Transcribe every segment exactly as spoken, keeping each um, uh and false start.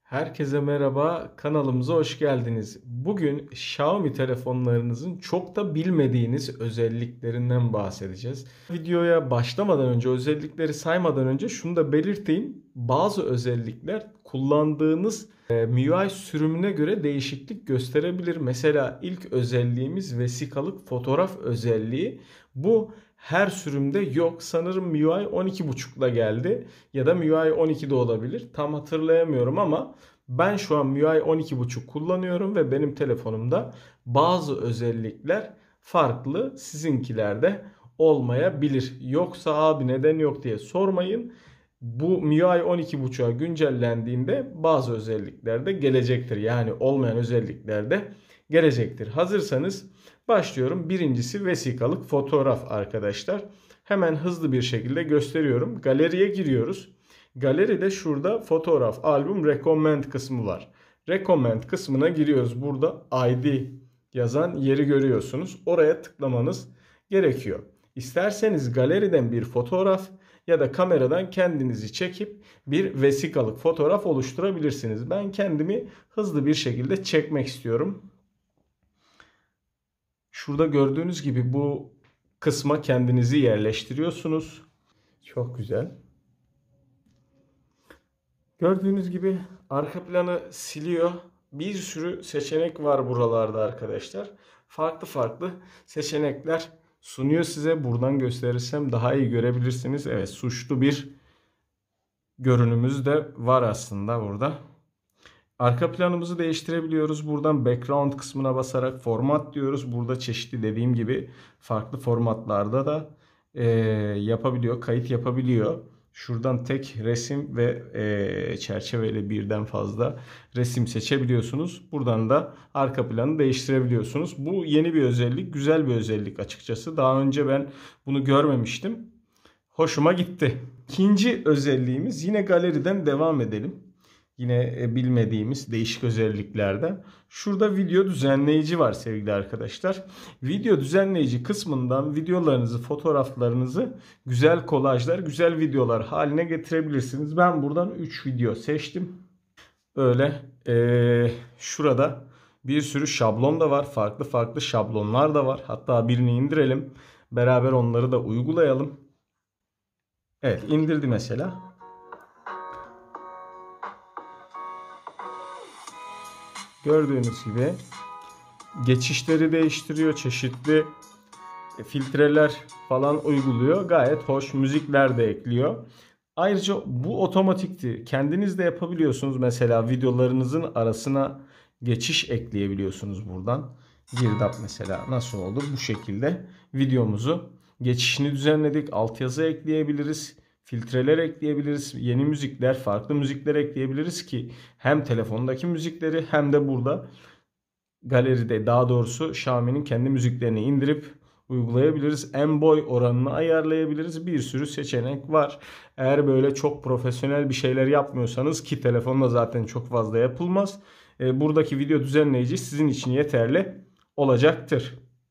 Herkese merhaba, kanalımıza hoş geldiniz. Bugün Xiaomi telefonlarınızın çok da bilmediğiniz özelliklerinden bahsedeceğiz. Videoya başlamadan önce, özellikleri saymadan önce şunu da belirteyim. Bazı özellikler kullandığınız e, M I U I sürümüne göre değişiklik gösterebilir. Mesela ilk özelliğimiz vesikalık fotoğraf özelliği. Bu her sürümde yok. Sanırım M I U I on iki buçukla geldi ya da M I U I on iki de olabilir. Tam hatırlayamıyorum ama ben şu an M I U I on iki buçuk kullanıyorum ve benim telefonumda bazı özellikler farklı, sizinkilerde olmayabilir. Yoksa abi neden yok diye sormayın. Bu M I U I on iki buçuğa güncellendiğinde bazı özellikler de gelecektir. Yani olmayan özellikler de gelecektir. Hazırsanız başlıyorum. Birincisi vesikalık fotoğraf arkadaşlar. Hemen hızlı bir şekilde gösteriyorum. Galeriye giriyoruz. Galeride şurada fotoğraf, albüm, recommend kısmı var. Recommend kısmına giriyoruz. Burada I D yazan yeri görüyorsunuz. Oraya tıklamanız gerekiyor. İsterseniz galeriden bir fotoğraf ya da kameradan kendinizi çekip bir vesikalık fotoğraf oluşturabilirsiniz. Ben kendimi hızlı bir şekilde çekmek istiyorum. Şurada gördüğünüz gibi bu kısma kendinizi yerleştiriyorsunuz. Çok güzel. Gördüğünüz gibi arka planı siliyor. Bir sürü seçenek var buralarda arkadaşlar. Farklı farklı seçenekler sunuyor size. Buradan gösterirsem daha iyi görebilirsiniz. Evet, suçlu bir görünümüz de var aslında burada. Arka planımızı değiştirebiliyoruz. Buradan background kısmına basarak format diyoruz. Burada çeşitli dediğim gibi farklı formatlarda da e, yapabiliyor, kayıt yapabiliyor. Şuradan tek resim ve e, çerçeveyle birden fazla resim seçebiliyorsunuz. Buradan da arka planı değiştirebiliyorsunuz. Bu yeni bir özellik, güzel bir özellik açıkçası. Daha önce ben bunu görmemiştim. Hoşuma gitti. İkinci özelliğimiz, yine galeriden devam edelim. Yine bilmediğimiz değişik özelliklerden. Şurada video düzenleyici var sevgili arkadaşlar. Video düzenleyici kısmından videolarınızı, fotoğraflarınızı güzel kolajlar, güzel videolar haline getirebilirsiniz. Ben buradan üç video seçtim. Böyle ee, şurada bir sürü şablon da var. Farklı farklı şablonlar da var. Hatta birini indirelim. Beraber onları da uygulayalım. Evet, indirdi mesela. Gördüğünüz gibi geçişleri değiştiriyor, çeşitli filtreler falan uyguluyor. Gayet hoş, müzikler de ekliyor. Ayrıca bu otomatikti. Kendiniz de yapabiliyorsunuz. Mesela videolarınızın arasına geçiş ekleyebiliyorsunuz buradan. Girdap mesela nasıl oldu? Bu şekilde videomuzu geçişini düzenledik. Altyazı ekleyebiliriz. Filtreler ekleyebiliriz. Yeni müzikler, farklı müzikler ekleyebiliriz ki hem telefondaki müzikleri hem de burada galeride, daha doğrusu Xiaomi'nin kendi müziklerini indirip uygulayabiliriz. En boy oranını ayarlayabiliriz. Bir sürü seçenek var. Eğer böyle çok profesyonel bir şeyler yapmıyorsanız, ki telefonla zaten çok fazla yapılmaz, buradaki video düzenleyici sizin için yeterli olacaktır.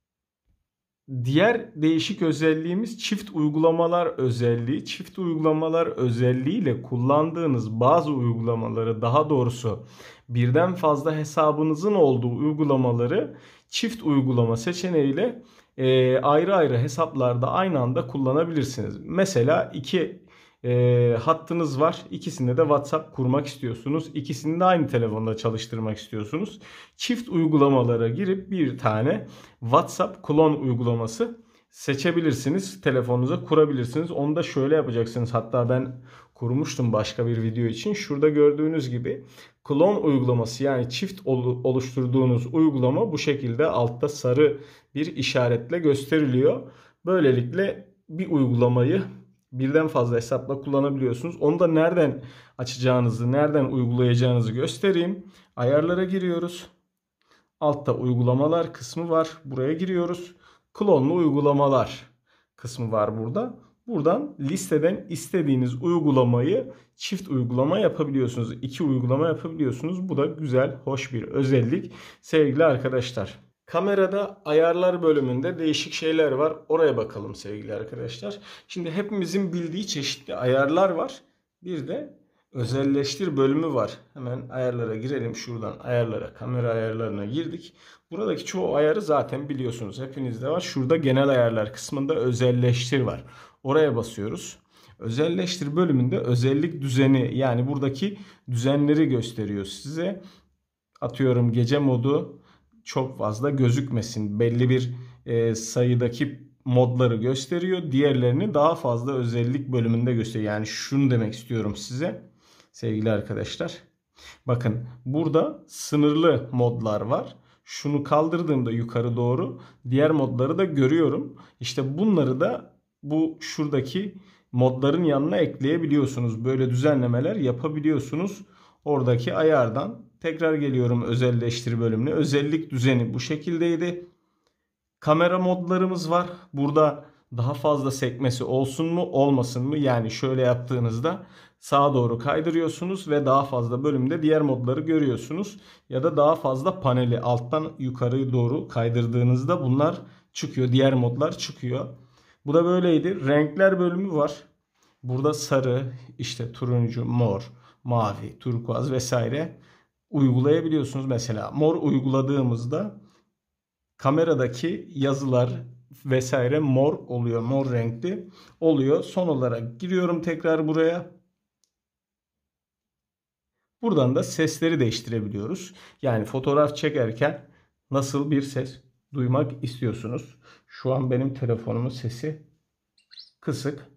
Diğer değişik özelliğimiz çift uygulamalar özelliği. Çift uygulamalar özelliğiyle kullandığınız bazı uygulamaları, daha doğrusu birden fazla hesabınızın olduğu uygulamaları çift uygulama seçeneğiyle e, ayrı ayrı hesaplarda aynı anda kullanabilirsiniz. Mesela iki e, hattınız var. İkisinde de WhatsApp kurmak istiyorsunuz. İkisini de aynı telefonda çalıştırmak istiyorsunuz. Çift uygulamalara girip bir tane WhatsApp klon uygulaması seçebilirsiniz. Telefonunuza kurabilirsiniz. Onu da şöyle yapacaksınız. Hatta ben kurmuştum başka bir video için. Şurada gördüğünüz gibi klon uygulaması, yani çift oluşturduğunuz uygulama bu şekilde altta sarı bir işaretle gösteriliyor. Böylelikle bir uygulamayı birden fazla hesapla kullanabiliyorsunuz. Onu da nereden açacağınızı, nereden uygulayacağınızı göstereyim. Ayarlara giriyoruz. Altta uygulamalar kısmı var. Buraya giriyoruz. Klonlu uygulamalar kısmı var burada. Buradan listeden istediğiniz uygulamayı çift uygulama yapabiliyorsunuz. İki uygulama yapabiliyorsunuz. Bu da güzel, hoş bir özellik sevgili arkadaşlar. Kamerada ayarlar bölümünde değişik şeyler var. Oraya bakalım sevgili arkadaşlar. Şimdi hepimizin bildiği çeşitli ayarlar var. Bir de özelleştir bölümü var. Hemen ayarlara girelim. Şuradan ayarlara, kamera ayarlarına girdik. Buradaki çoğu ayarı zaten biliyorsunuz. Hepinizde var. Şurada genel ayarlar kısmında özelleştir var. Oraya basıyoruz. Özelleştir bölümünde özellik düzeni, yani buradaki düzenleri gösteriyor size. Atıyorum gece modu çok fazla gözükmesin. Belli bir e, sayıdaki modları gösteriyor. Diğerlerini daha fazla özellik bölümünde gösteriyor. Yani şunu demek istiyorum size sevgili arkadaşlar. Bakın burada sınırlı modlar var. Şunu kaldırdığımda yukarı doğru diğer modları da görüyorum. İşte bunları da bu şuradaki modların yanına ekleyebiliyorsunuz. Böyle düzenlemeler yapabiliyorsunuz. Oradaki ayardan tekrar geliyorum özelleştir bölümüne. Özellik düzeni bu şekildeydi. Kamera modlarımız var. Burada daha fazla sekmesi olsun mu olmasın mı? Yani şöyle yaptığınızda sağa doğru kaydırıyorsunuz ve daha fazla bölümde diğer modları görüyorsunuz. Ya da daha fazla paneli alttan yukarı doğru kaydırdığınızda bunlar çıkıyor. Diğer modlar çıkıyor. Bu da böyleydi. Renkler bölümü var. Burada sarı, işte turuncu, mor, mavi, turkuaz vesaire uygulayabiliyorsunuz. Mesela mor uyguladığımızda kameradaki yazılar vesaire mor oluyor. Mor renkli oluyor. Son olarak giriyorum tekrar buraya. Buradan da sesleri değiştirebiliyoruz. Yani fotoğraf çekerken nasıl bir ses duymak istiyorsunuz? Şu an benim telefonumun sesi kısık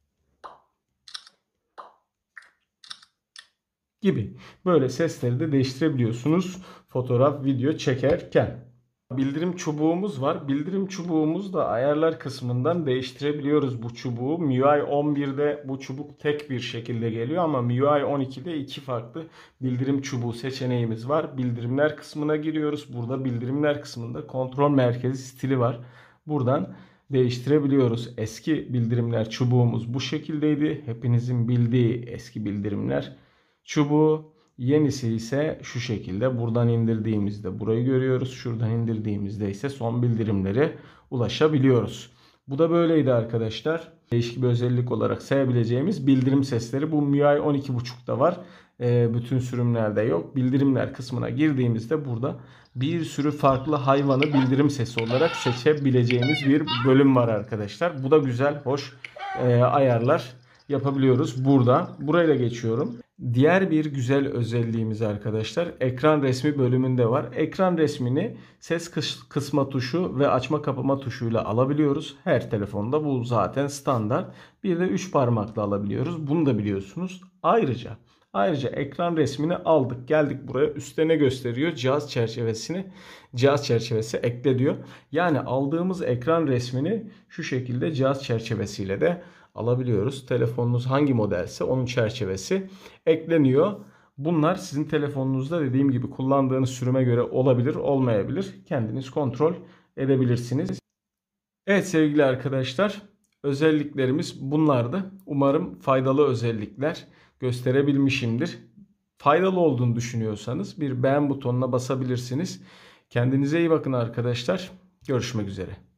gibi. Böyle sesleri de değiştirebiliyorsunuz fotoğraf, video çekerken. Bildirim çubuğumuz var. Bildirim çubuğumuz da ayarlar kısmından değiştirebiliyoruz bu çubuğu. M I U I on birde bu çubuk tek bir şekilde geliyor ama M I U I on ikide iki farklı bildirim çubuğu seçeneğimiz var. Bildirimler kısmına giriyoruz. Burada bildirimler kısmında kontrol merkezi stili var. Buradan değiştirebiliyoruz. Eski bildirimler çubuğumuz bu şekildeydi. Hepinizin bildiği eski bildirimler çubuğu. Yenisi ise şu şekilde. Buradan indirdiğimizde burayı görüyoruz. Şuradan indirdiğimizde ise son bildirimlere ulaşabiliyoruz. Bu da böyleydi arkadaşlar. Değişik bir özellik olarak sayabileceğimiz bildirim sesleri. Bu M I U I on iki buçukta var. E, bütün sürümlerde yok. Bildirimler kısmına girdiğimizde burada bir sürü farklı hayvanı bildirim sesi olarak seçebileceğimiz bir bölüm var arkadaşlar. Bu da güzel, hoş e, ayarlar yapabiliyoruz burada. Burayla geçiyorum. Diğer bir güzel özelliğimiz arkadaşlar ekran resmi bölümünde var. Ekran resmini ses kısma tuşu ve açma kapama tuşuyla alabiliyoruz. Her telefonda bu zaten standart. Bir de üç parmakla alabiliyoruz. Bunu da biliyorsunuz. Ayrıca ayrıca ekran resmini aldık. Geldik buraya. Üstte ne gösteriyor? Cihaz çerçevesini cihaz çerçevesi ekle diyor. Yani aldığımız ekran resmini şu şekilde cihaz çerçevesiyle de alabiliyoruz. Telefonunuz hangi modelse onun çerçevesi ekleniyor. Bunlar sizin telefonunuzda dediğim gibi kullandığınız sürüme göre olabilir, olmayabilir. Kendiniz kontrol edebilirsiniz. Evet sevgili arkadaşlar, özelliklerimiz bunlardı. Umarım faydalı özellikler gösterebilmişimdir. Faydalı olduğunu düşünüyorsanız bir beğen butonuna basabilirsiniz. Kendinize iyi bakın arkadaşlar. Görüşmek üzere.